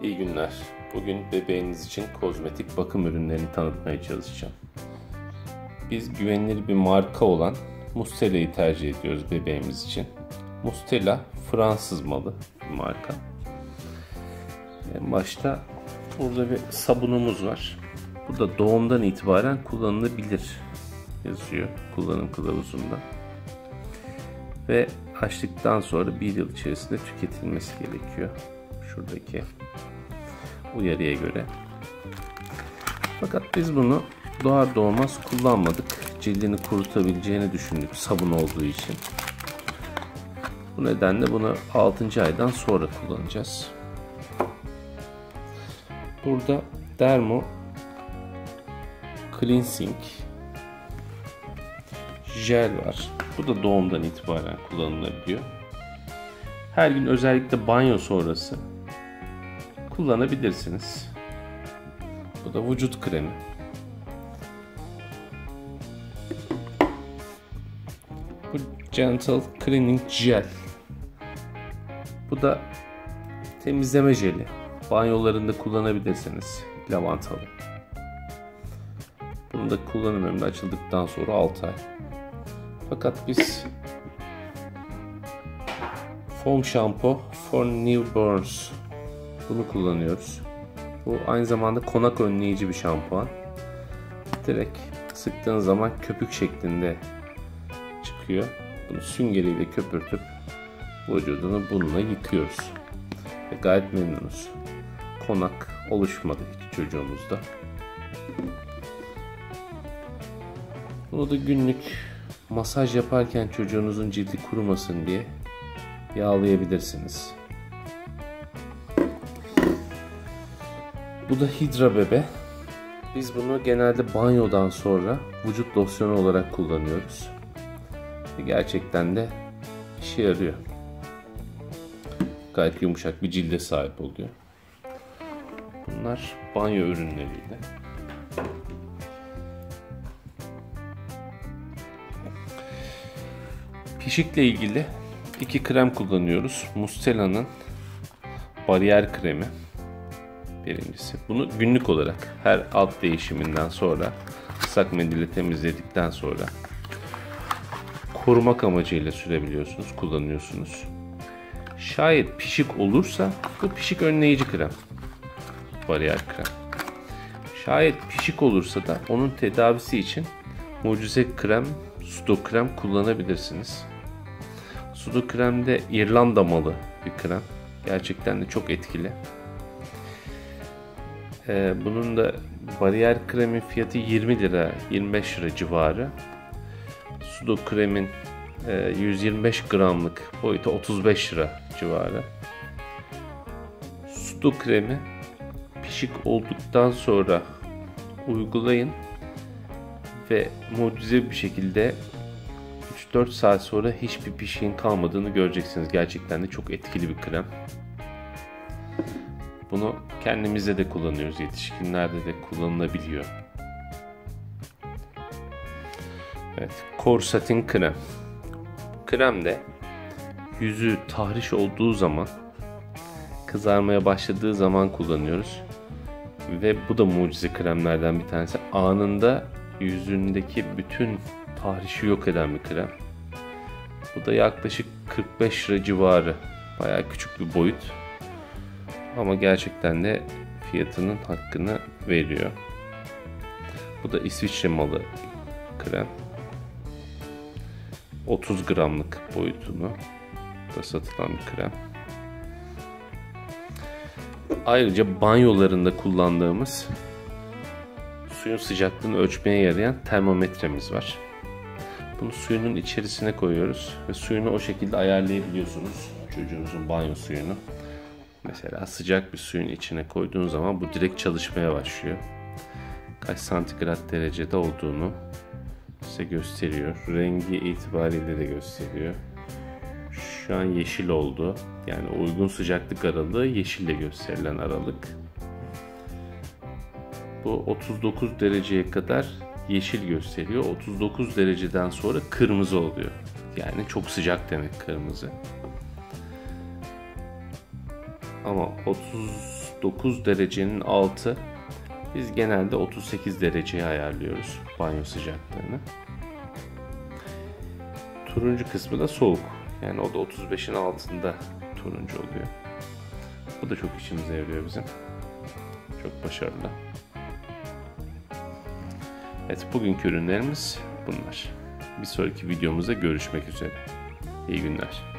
İyi günler. Bugün bebeğiniz için kozmetik bakım ürünlerini tanıtmaya çalışacağım. Biz güvenilir bir marka olan Mustela'yı tercih ediyoruz bebeğimiz için. Mustela Fransız malı bir marka. En başta burada bir sabunumuz var. Bu da doğumdan itibaren kullanılabilir yazıyor kullanım kılavuzunda. Ve açtıktan sonra 1 yıl içerisinde tüketilmesi gerekiyor. Şuradaki uyarıya göre. Fakat biz bunu doğar doğmaz kullanmadık. Cildini kurutabileceğini düşündük sabun olduğu için. Bu nedenle bunu 6. aydan sonra kullanacağız. Burada Dermo Cleansing Jel var. Bu da doğumdan itibaren kullanılabiliyor. Her gün özellikle banyo sonrası kullanabilirsiniz. Bu da vücut kremi. Bu Gentle Cleaning Gel. Bu da temizleme jeli. Banyolarında kullanabilirsiniz. Lavantalı. Bunu da kullanım ömrü açıldıktan sonra 6 ay. Fakat biz Foam Shampoo for Newborns bunu kullanıyoruz. Bu aynı zamanda konak önleyici bir şampuan. Direkt sıktığın zaman köpük şeklinde çıkıyor. Bunu süngeriyle köpürtüp vücudunu bununla yıkıyoruz. Ve gayet memnunuz. Konak oluşmadı hiç çocuğumuzda. Bunu da günlük masaj yaparken çocuğunuzun cildi kurumasın diye yağlayabilirsiniz. Bu da Hydra Bebe. Biz bunu genelde banyodan sonra vücut losyonu olarak kullanıyoruz. Ve gerçekten de işe yarıyor. Gayet yumuşak bir cilde sahip oluyor. Bunlar banyo ürünleriydi. Pişikle ilgili 2 krem kullanıyoruz. Mustela'nın bariyer kremi. Birincisi. Bunu günlük olarak her alt değişiminden sonra ıslak mendille temizledikten sonra korumak amacıyla sürebiliyorsunuz, kullanıyorsunuz. Şayet pişik olursa bu pişik önleyici krem. Bariyer krem. Şayet pişik olursa da onun tedavisi için mucize krem, Sudo krem kullanabilirsiniz. Sudo krem de İrlanda malı bir krem. Gerçekten de çok etkili. Bunun da bariyer kremin fiyatı 20 lira, 25 lira civarı. Sudo kremin 125 gramlık boyutu 35 lira civarı. Sudo kremi pişik olduktan sonra uygulayın ve mucize bir şekilde 3-4 saat sonra hiçbir pişiğin kalmadığını göreceksiniz. Gerçekten de çok etkili bir krem. Bunu kendimizde de kullanıyoruz. Yetişkinlerde de kullanılabiliyor. Evet, Corsatin krem. Krem de yüzü tahriş olduğu zaman, kızarmaya başladığı zaman kullanıyoruz. Ve bu da mucize kremlerden bir tanesi. Anında yüzündeki bütün tahrişi yok eden bir krem. Bu da yaklaşık 45 lira civarı. Bayağı küçük bir boyut. Ama gerçekten de fiyatının hakkını veriyor. Bu da İsviçre malı krem. 30 gramlık boyutunu da satılan bir krem. Ayrıca banyolarında kullandığımız suyun sıcaklığını ölçmeye yarayan termometremiz var. Bunu suyunun içerisine koyuyoruz ve suyunu o şekilde ayarlayabiliyorsunuz. Çocuğunuzun banyo suyunu. Mesela sıcak bir suyun içine koyduğunuz zaman bu direkt çalışmaya başlıyor. Kaç santigrat derecede olduğunu size gösteriyor. Rengi itibariyle de gösteriyor. Şu an yeşil oldu. Yani uygun sıcaklık aralığı yeşille gösterilen aralık. Bu 39 dereceye kadar yeşil gösteriyor. 39 dereceden sonra kırmızı oluyor. Yani çok sıcak demek kırmızı. Ama 39 derecenin altı. Biz genelde 38 dereceye ayarlıyoruz banyo sıcaklığını. Turuncu kısmı da soğuk. Yani o da 35'in altında turuncu oluyor. Bu da çok işimize yarıyor bizim. Çok başarılı. Evet, bugünkü ürünlerimiz bunlar. Bir sonraki videomuzda görüşmek üzere. İyi günler.